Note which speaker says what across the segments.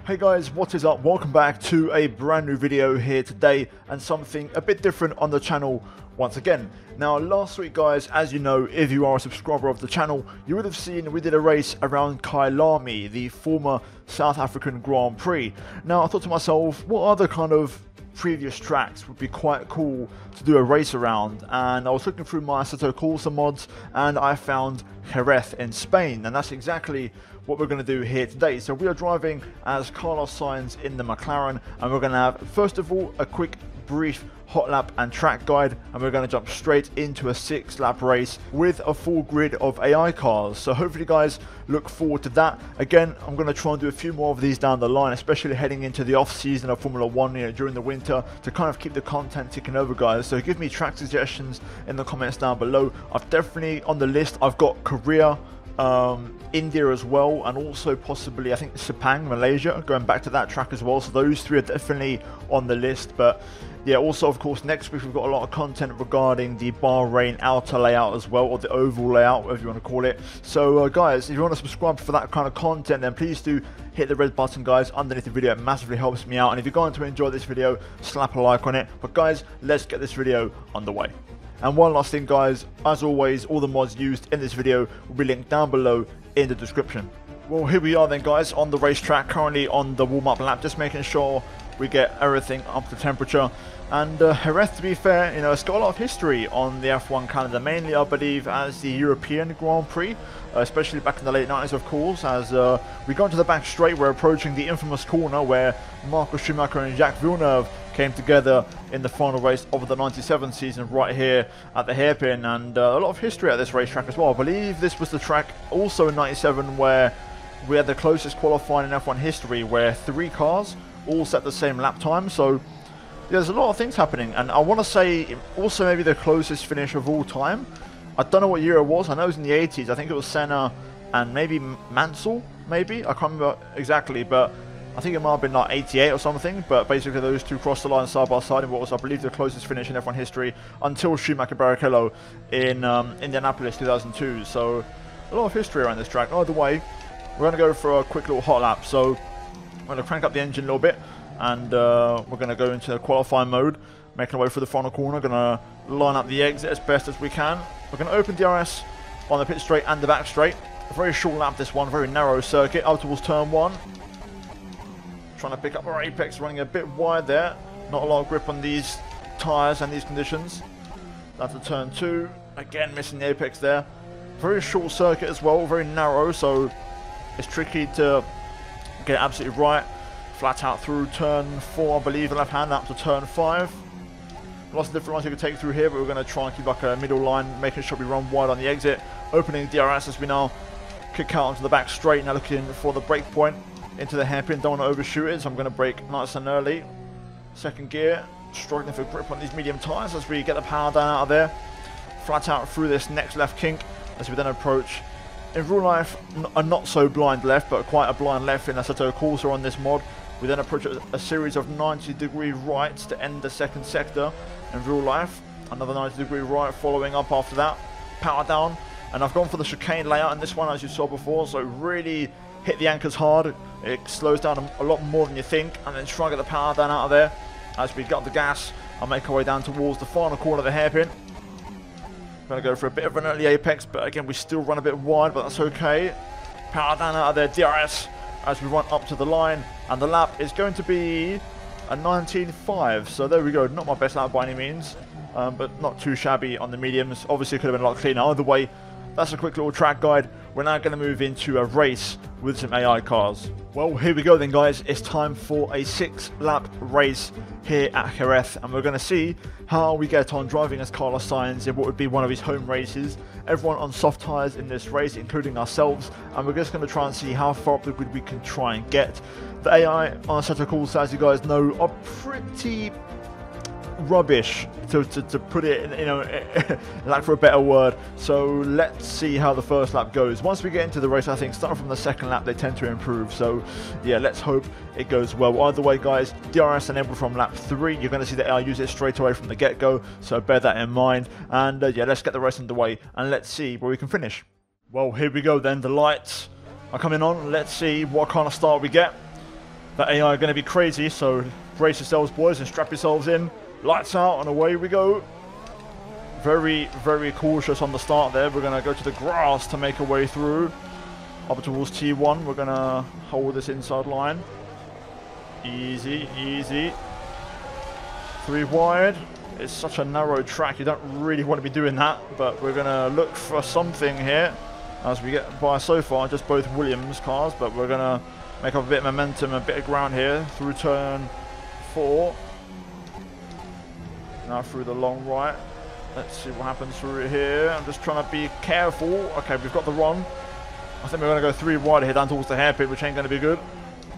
Speaker 1: Hey guys, what is up? Welcome back to a brand new video here today, and something a bit different on the channel once again. Now last week guys, as you know, if you are a subscriber of the channel, you would have seen we did a race around Kyalami, the former South African Grand Prix. Now I thought to myself, what other kind of previous tracks would be quite cool to do a race around, and I was looking through my Assetto Corsa mods and I found Jerez in Spain, and that's exactly what we're going to do here today. So we are driving as Carlos Sainz in the McLaren, and we're going to have, first of all, a quick brief hot lap and track guide, and we're going to jump straight into a 6-lap race with a full grid of AI cars. So hopefully guys, look forward to that. Again, I'm going to try and do a few more of these down the line, especially heading into the off season of Formula 1, during the winter, to kind of keep the content ticking over guys. So give me track suggestions in the comments down below. I've definitely on the list, I've got Korea, India as well, and also possibly I think Sepang, Malaysia, going back to that track as well. So those three are definitely on the list. But yeah, also of course next week we've got a lot of content regarding the Bahrain outer layout as well, or the oval layout, whatever you want to call it. So guys, if you want to subscribe for that kind of content, then please do hit the red button guys underneath the video. It massively helps me out, and if you're going to enjoy this video, slap a like on it. But guys, let's get this video underway. And one last thing guys, as always, all the mods used in this video will be linked down below in the description. Well, here we are then guys, on the racetrack, currently on the warm-up lap, just making sure we get everything up to temperature. And Jerez, to be fair, it's got a lot of history on the F1 calendar, mainly I believe as the European Grand Prix, especially back in the late 90s of course. As we go into the back straight, we're approaching the infamous corner where Michael Schumacher and Jacques Villeneuve came together in the final race of the 97 season right here at the hairpin, and a lot of history at this racetrack as well. I believe this was the track also in 97 where we had the closest qualifying in F1 history, where 3 cars all set the same lap time. So yeah, there's a lot of things happening, and I want to say also maybe the closest finish of all time. I don't know what year it was. I know it was in the 80s. I think it was Senna and maybe Mansell, maybe. I can't remember exactly, but I think it might have been like 88 or something. But basically those two crossed the line side by side in what was, I believe, the closest finish in F1 history until Schumacher Barrichello in Indianapolis 2002. So a lot of history around this track. Either way, we're going to go for a quick little hot lap. So I'm going to crank up the engine a little bit, and we're going to go into qualifying mode, making our way through the final corner. Going to line up the exit as best as we can. We're going to open DRS on the pit straight and the back straight. A very short lap this one, very narrow circuit up towards turn 1. Trying to pick up our apex, running a bit wide there. Not a lot of grip on these tyres and these conditions. That's a turn 2. Again, missing the apex there. Very short circuit as well, very narrow, so it's tricky to get it absolutely right. Flat out through turn 4, I believe, the left hand, up to turn 5. Lots of different lines you can take through here, but we're going to try and keep like a middle line, making sure we run wide on the exit. Opening DRS as we now kick out onto the back straight, now looking for the break point into the hairpin. Don't want to overshoot it, so I'm going to brake nice and early. Second gear, struggling for grip on these medium tyres as we get the power down out of there. Flat out through this next left kink as we then approach, in real life, a not so blind left, but quite a blind left in Assetto Corsa on this mod. We then approach a series of 90-degree rights to end the second sector. In real life, another 90-degree right following up after that. Power down, and I've gone for the chicane layout in this one, as you saw before, so really hit the anchors hard. It slows down a lot more than you think, and then try and get the power down out of there. As we got the gas, I'll make our way down towards the final corner of the hairpin. Going to go for a bit of an early apex, but again we still run a bit wide, but that's okay. Power down out of there, DRS, as we run up to the line, and the lap is going to be a 19.5. So there we go, not my best lap by any means, but not too shabby on the mediums. Obviously it could have been a lot cleaner. Either way, that's a quick little track guide. We're now going to move into a race with some AI cars. Well, here we go then guys, it's time for a 6-lap race here at Jerez, and we're going to see how we get on driving as Carlos Sainz in what would be one of his home races. Everyone on soft tyres in this race, including ourselves, and we're just going to try and see how far up the grid we can try and get. The AI on Assetto Corsa, as you guys know, are pretty rubbish, to put it in, lack for a better word. So let's see how the first lap goes. Once we get into the race, I think starting from the second lap they tend to improve, so yeah, let's hope it goes well. Either way guys, DRS enabled from lap 3. You're going to see that I'll use it straight away from the get-go, so bear that in mind. And yeah, let's get the race underway and let's see where we can finish. Well, here we go then, the lights are coming on. Let's see what kind of start we get. The AI are going to be crazy, so brace yourselves, boys, and strap yourselves in. Lights out, and away we go. Very, very cautious on the start there. We're going to go to the grass to make our way through. Up towards T1, we're going to hold this inside line. Easy, easy. 3 wide. It's such a narrow track, you don't really want to be doing that, but we're going to look for something here as we get by so far, just both Williams cars, but we're going to make up a bit of momentum, a bit of ground here through turn 4. Now through the long right. Let's see what happens through here. I'm just trying to be careful. Okay, we've got the run. I think we're going to go 3 wide here down towards the hairpin, which ain't going to be good.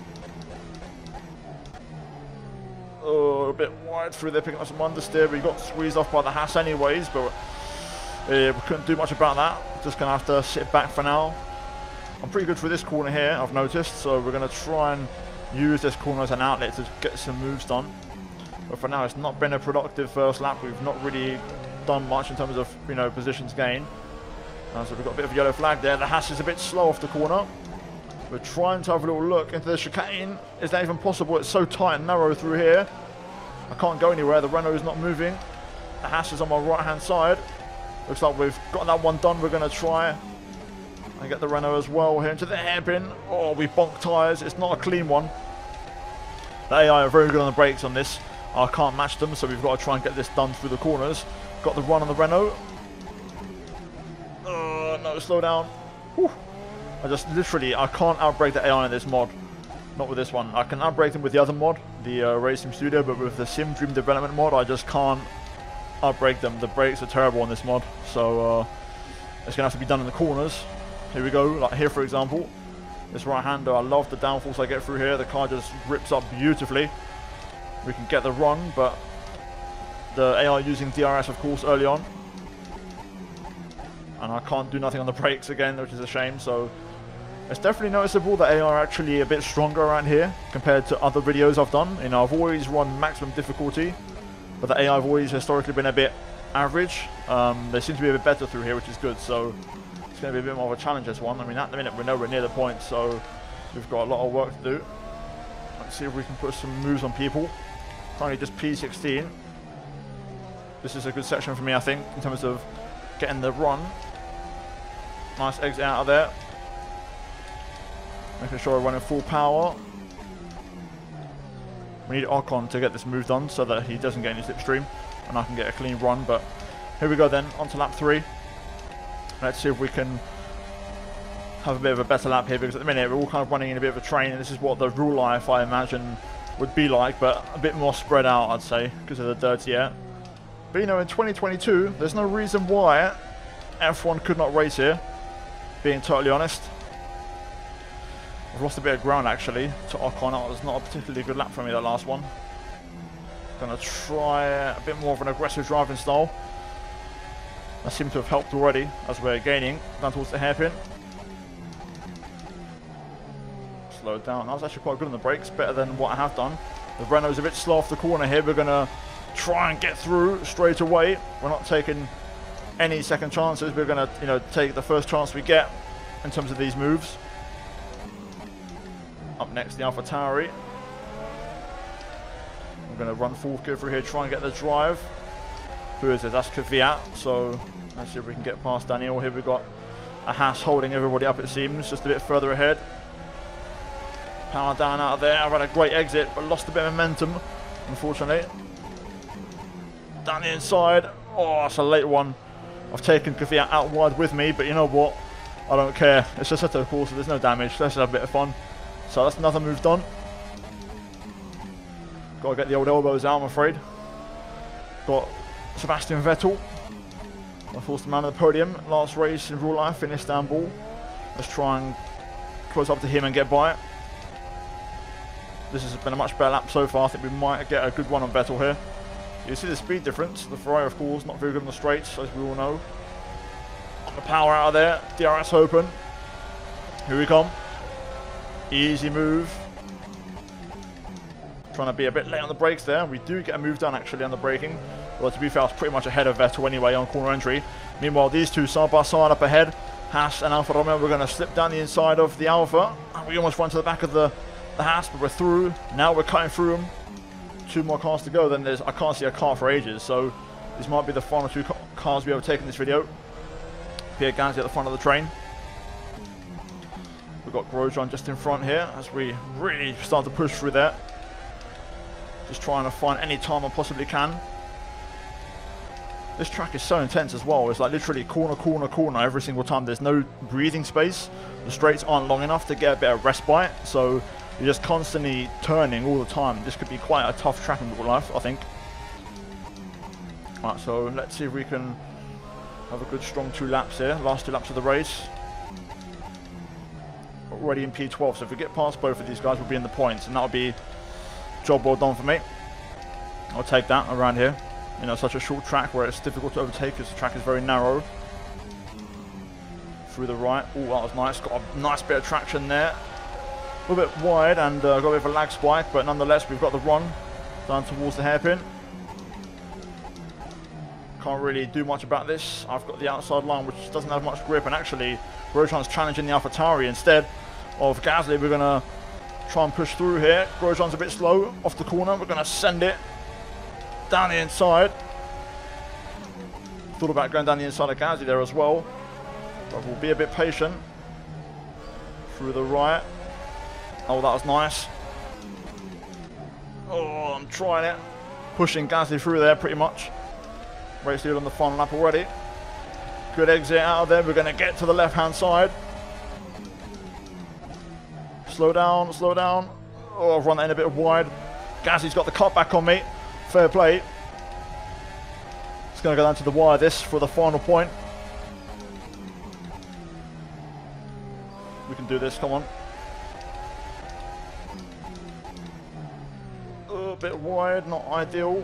Speaker 1: Oh, a bit wide through there, picking up some understeer. We got squeezed off by the Haas anyways, but we couldn't do much about that. Just going to have to sit back for now. I'm pretty good for this corner here, I've noticed, so we're going to try and use this corner as an outlet to get some moves done. But for now, it's not been a productive first lap. We've not really done much in terms of, you know, positions gain. So we've got a bit of a yellow flag there. The Haas is a bit slow off the corner. We're trying to have a little look into the chicane. Is that even possible? It's so tight and narrow through here. I can't go anywhere. The Renault is not moving. The Haas is on my right-hand side. Looks like we've got that one done. We're going to try and get the Renault as well here into the hairpin. Oh, we bonked tyres. It's not a clean one. The AI are very good on the brakes on this. I can't match them, so we've got to try and get this done through the corners. Got the run on the Renault. No, slow down. Whew. I can't outbrake the AI in this mod. Not with this one. I can outbrake them with the other mod, the Racing Studio, but with the Sim Dream Development mod, I just can't outbrake them. The brakes are terrible on this mod, so it's going to have to be done in the corners. Here we go, like here for example. This right-hander, I love the downforce I get through here. The car just rips up beautifully. We can get the run, but the AI using DRS, of course, early on. And I can't do nothing on the brakes again, which is a shame, so it's definitely noticeable that AI are actually a bit stronger around here compared to other videos I've done. You know, I've always run maximum difficulty, but the AI have always historically been a bit average. They seem to be a bit better through here, which is good, so it's going to be a bit more of a challenge this one. I mean, at the minute we're nowhere near the point, so we've got a lot of work to do. Let's see if we can put some moves on people. Currently just P16. This is a good section for me, I think, in terms of getting the run. Nice exit out of there. Making sure we're running full power. We need Ocon to get this move done so that he doesn't get any slipstream and I can get a clean run. But here we go then, on to lap 3. Let's see if we can have a bit of a better lap here, because at the minute we're all kind of running in a bit of a train, and this is what the real life, I imagine, would be like, but a bit more spread out, I'd say, because of the dirty air. But you know, in 2022, there's no reason why F1 could not race here, being totally honest. I've lost a bit of ground actually to Ocon. That was not a particularly good lap for me, that last one. Gonna try a bit more of an aggressive driving style. That seems to have helped already as we're gaining down towards the hairpin. Slow it down. I was actually quite good on the brakes, better than what I have done. The Renault's a bit slow off the corner here. We're gonna try and get through straight away. We're not taking any second chances. We're gonna, you know, take the first chance we get in terms of these moves. Up next, the AlphaTauri. We're gonna run full gear through here, try and get the drive. Who is it? That's Kvyat. So let's see if we can get past Daniel. Here we've got a Haas holding everybody up, it seems, just a bit further ahead. Power down out of there. I've had a great exit, but lost a bit of momentum, unfortunately. Down the inside. Oh, that's a late one. I've taken Kvyat out wide with me, but you know what? I don't care. It's just a course, so there's no damage. Let's have a bit of fun. So that's another move done. Got to get the old elbows out, I'm afraid. Got Sebastian Vettel. Of course, the man on the podium. Last race in real life in Istanbul. Let's try and close up to him and get by it. This has been a much better lap so far. I think we might get a good one on Vettel here. You see the speed difference. The Ferrari, of course, not very good on the straights, as we all know. Got the power out of there. DRS open. Here we come. Easy move. Trying to be a bit late on the brakes there. We do get a move done actually on the braking. Well, to be fair, I was pretty much ahead of Vettel anyway on corner entry. Meanwhile, these two side by side up ahead. Haas and Alfa Romeo, we're going to slip down the inside of the Alfa. And we almost run to the back of the the Haas, but we're through. Now we're cutting through them. 2 more cars to go. Then I can't see a car for ages, so this might be the final 2 cars we overtake in this video. Pierre Gasly at the front of the train. We've got Grosjean just in front here as we really start to push through there. Just trying to find any time I possibly can. This track is so intense as well. It's like literally corner, corner, corner every single time. There's no breathing space. The straights aren't long enough to get a bit of respite. So you're just constantly turning all the time. This could be quite a tough track in real life, I think. Alright, so let's see if we can have a good strong 2 laps here. Last 2 laps of the race. Already in P12. So if we get past both of these guys, we'll be in the points. And that'll be job well done for me. I'll take that around here. You know, such a short track where it's difficult to overtake because the track is very narrow. Through the right. Oh, that was nice. Got a nice bit of traction there. A little bit wide and got a bit of a lag spike, but nonetheless, we've got the run down towards the hairpin. Can't really do much about this. I've got the outside line, which doesn't have much grip, and actually, Grosjean's challenging the AlphaTauri instead of Gasly. We're going to try and push through here. Grosjean's a bit slow off the corner. We're going to send it down the inside. Thought about going down the inside of Gasly there as well, but we'll be a bit patient. Through the right. Oh, that was nice. Oh, I'm trying it. Pushing Gasly through there pretty much. Race lead on the final lap already. Good exit out of there. We're going to get to the left-hand side. Slow down, slow down. Oh, I've run that in a bit wide. Gasly's got the cut back on me. Fair play. It's going to go down to the wire this for the final point. We can do this, come on. A bit wide, not ideal.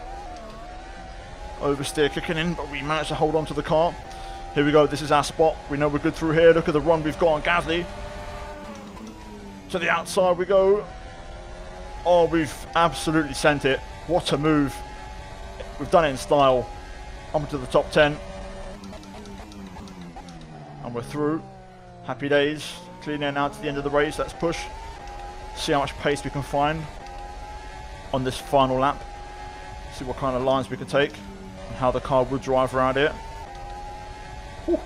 Speaker 1: Oversteer kicking in, but we managed to hold on to the car. Here we go, this is our spot. We know we're good through here. Look at the run we've got on Gasly. To the outside we go. Oh, we've absolutely sent it. What a move. We've done it in style. On to the top 10. And we're through. Happy days. Clean air now to the end of the race. Let's push. See how much pace we can find on this final lap. See what kind of lines we can take and how the car would drive around it. Whew.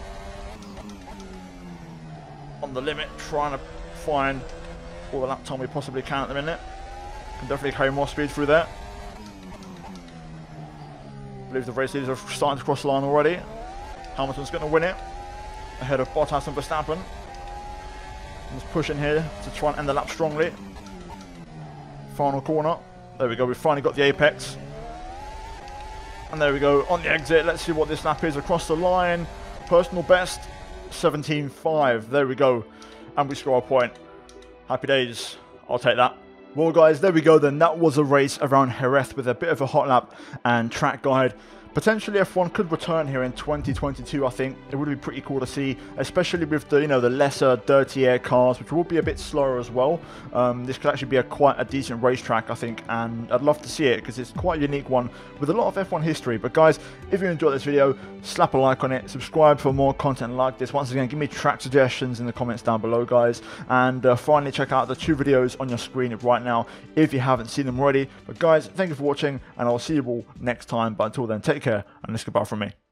Speaker 1: On the limit, trying to find all the lap time we possibly can at the minute. Can definitely carry more speed through there. I believe the race leaders are starting to cross the line already. Hamilton's going to win it ahead of Bottas and Verstappen. Just pushing here to try and end the lap strongly. Final corner. There we go, we've finally got the apex. And there we go, on the exit. Let's see what this lap is across the line. Personal best, 17.5. There we go. And we score a point. Happy days. I'll take that. Well guys, there we go then. That was a race around Jerez with a bit of a hot lap and track guide. Potentially F1 could return here in 2022, I think. It would be pretty cool to see, especially with the, the lesser dirty air cars, which will be a bit slower as well. This could actually be quite a decent racetrack, I think, and I'd love to see it because it's quite a unique one with a lot of F1 history. But guys, if you enjoyed this video, slap a like on it, subscribe for more content like this. Once again, give me track suggestions in the comments down below, guys. And finally, check out the 2 videos on your screen right now if you haven't seen them already. But guys, thank you for watching, and I'll see you all next time. But until then, take care, and it's goodbye from me.